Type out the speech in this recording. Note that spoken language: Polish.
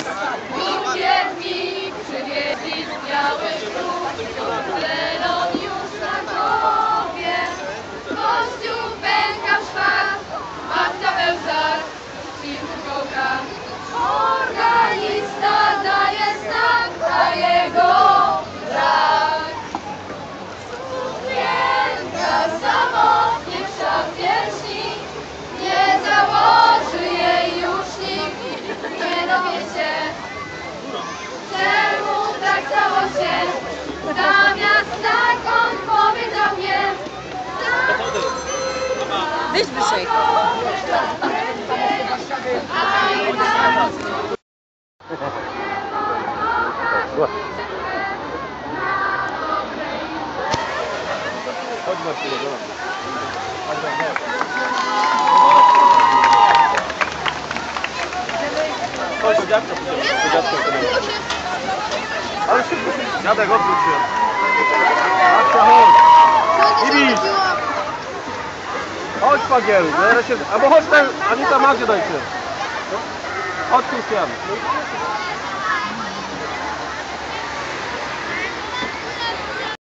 Uwielbi przywieźli z białych krów, Zelon już na głowie. Kościół pęka w szwach, matka Bełzar i Kołka. Organista daje znak, a jego brak. Sukienka samotnie w szafierzni, nie założy jej już nikt, nie dowie się, czemu tak stało się. Zamiast tak on powiedział nie. Weź Byszek. Chodź Marcelo, do nas. Chodź do dziadka, ale szybko, dziadek, odwróć się. Marcia, chodź. Ibis. Chodź Pagielu, zaraz się... Albo chodź tam, Anita Magdzie dajcie. Chodź tu, Stian.